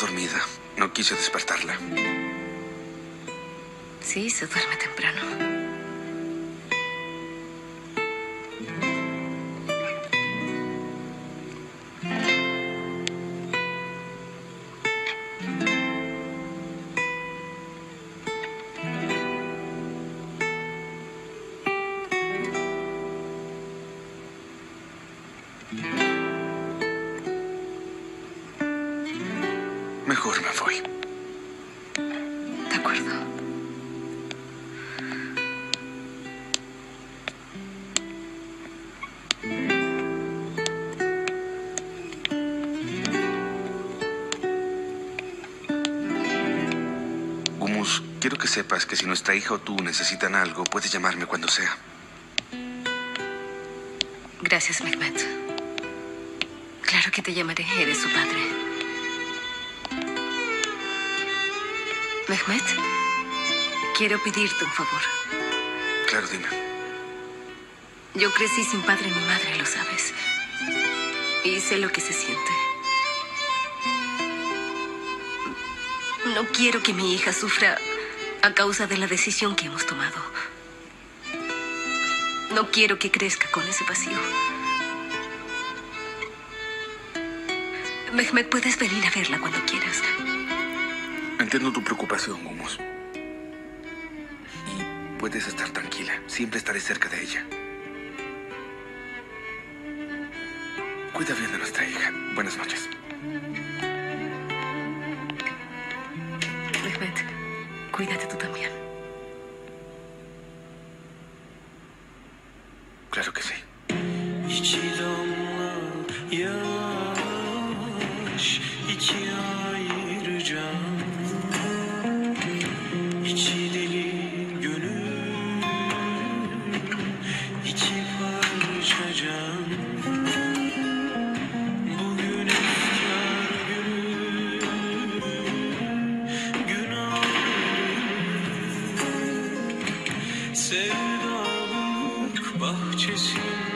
dormida. No quise despertarla. Sí, se duerme temprano. Mejor me voy. De acuerdo. Hummus, quiero que sepas que si nuestra hija o tú necesitan algo, puedes llamarme cuando sea. Gracias, Mehmet. Claro que te llamaré. Eres su padre. Mehmet, quiero pedirte un favor. Claro, dime. Yo crecí sin padre ni madre, lo sabes. Y sé lo que se siente. No quiero que mi hija sufra a causa de la decisión que hemos tomado. No quiero que crezca con ese vacío. Mehmet, puedes venir a verla cuando quieras. Entiendo tu preocupación, Hummus. Y puedes estar tranquila. Siempre estaré cerca de ella. Cuida bien de nuestra hija. Buenas noches. Mehmet, cuídate tú también. Claro que sí. İçi damla yaş, iki ayrı can. İçi deli gönül, iki parça can. Bugün efkar günü, gün ayrı. Sevdalık bahçesinde